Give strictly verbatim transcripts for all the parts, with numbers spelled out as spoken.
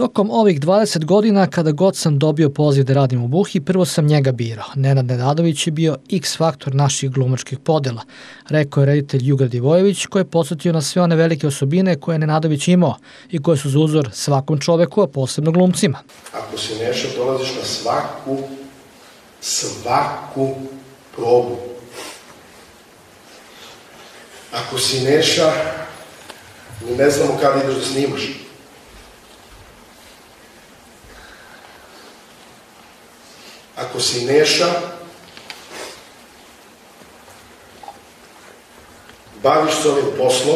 Tokom ovih dvadeset godina, kada god sam dobio poziv da radim u Buhi, prvo sam njega birao. Nenad Nenadović je bio X faktor naših glumačkih podela, rekao je reditelj Juga Divojević, koji je podsjetio na sve one velike osobine koje je Nenadović imao i koje su za uzor svakom čoveku, a posebno glumcima. Ako si Neša, dolaziš na svaku, svaku probu. Ako si Neša, ne znamo kada ideš da snimaš. Ako si Neša, baviš se ovim poslom,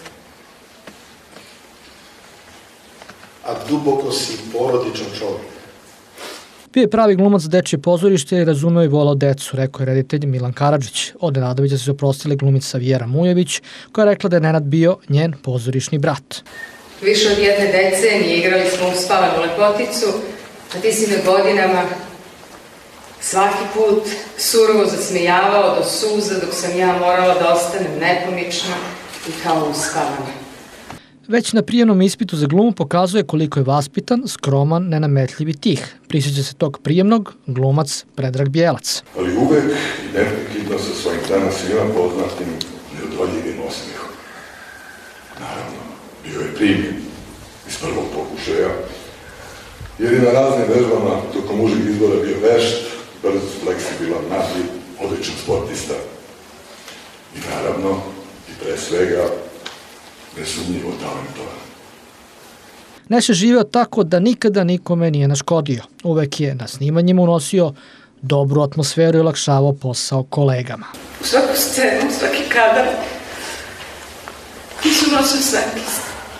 a duboko si porodičan čovjek. Bio je pravi glumac za dečije pozorište i razumeo i volao decu, rekao je reditelj Milan Karadžić. Od Nenadovića se oprostili glumica Vjera Mujević, koja je rekla da je Nenad bio njen pozorišni brat. Više od jedne decenije igrali smo Uspavanu lepoticu, a ti si me godinama svaki put surovo zasmejavao do suza, dok sam ja morala da ostanem nepomična i kao uspavana. Već na prijemnom ispitu za glumu pokazuje koliko je vaspitan, skroman, nenametljiv i tih. Prisjeća se tog prijemnog glumac Predrag Bijelac. Ali uvek i neprekidno sa svojim danas svima poznatim neodvoljivim osmihom. Naravno, bio je primjen iz prvog pokušaja, jer je na raznim vežbama tokom užih izbora bio vešt, brz, fleksibilan, napiv, odličan sportista. I naravno, i pre svega, nesumnjivo talentovan. Neša živeo tako da nikada nikome nije naškodio. Uvek je na snimanjima unosio dobru atmosferu i olakšavao posao kolegama. U svaku scenu, u svaki kadar ti su nosio svetlist.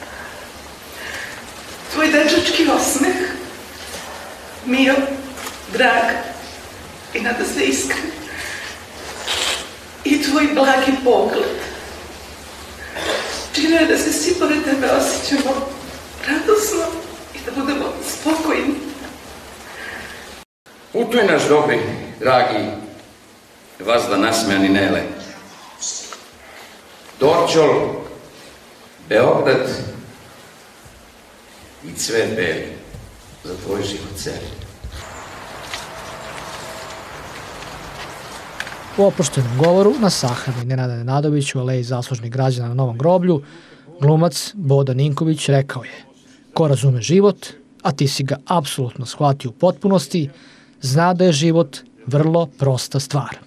Tvoj dečački osmeh, mio, drag i nada se iskren. I tvoj blagi pogled. Činio je da se svi pored tebe osjećamo radosno i da budemo spokojni. Putuj naš dobri, dragi, vazda nasmejani Nele. Dorćol, Beograd i cvet beli za tvoj život celi. U oproštenom govoru na sahrani Nenada Nenadovića u Aleji zaslužnih građana na Novom groblju, glumac Boda Ninković rekao je: ko razume život, a ti si ga apsolutno shvatio u potpunosti, zna da je život vrlo prosta stvar.